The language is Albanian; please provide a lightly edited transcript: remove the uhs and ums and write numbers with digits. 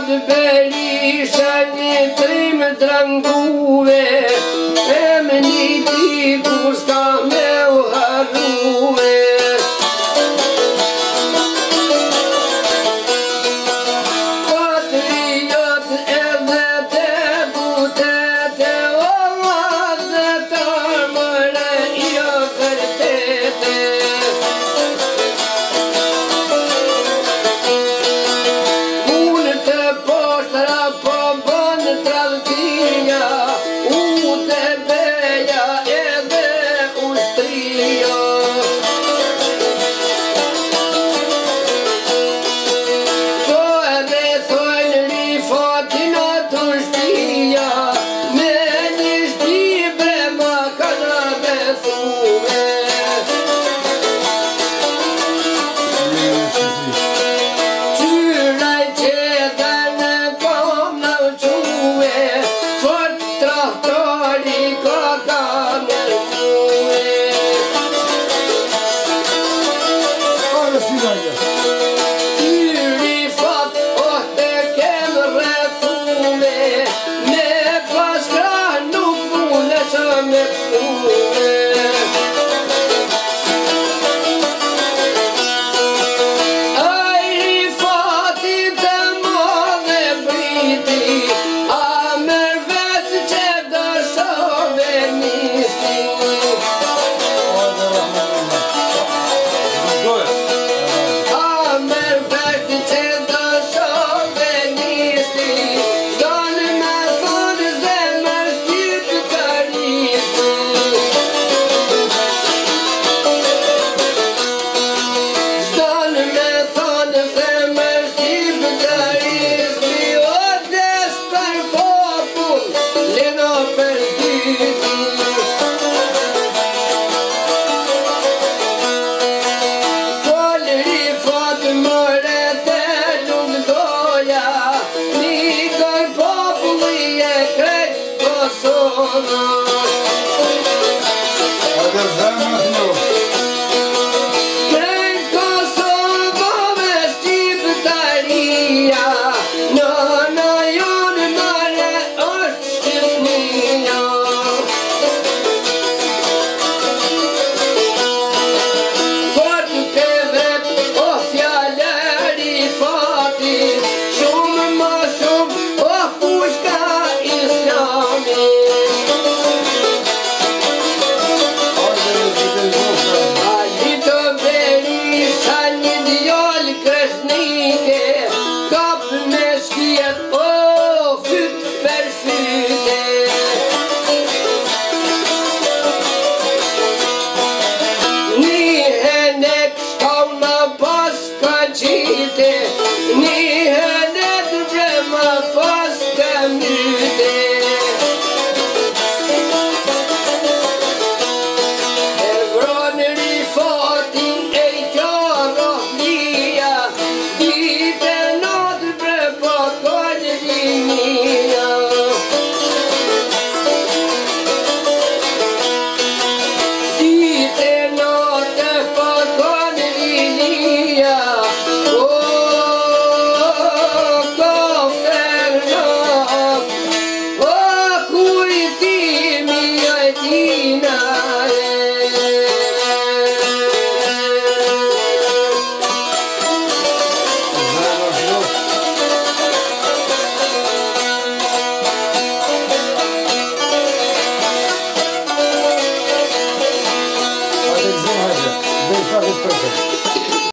të berisha një trim dranguve, e më një ti kur s'ka me u harruve. Patriot edhe te butete, o madhe të mëre jo vërtete. Po bënë tradhtinja, u të beja edhe ushtria. Po edhe thojnë Rifatin atë ushtria, me një shpi brema kana bethume. Deixa eu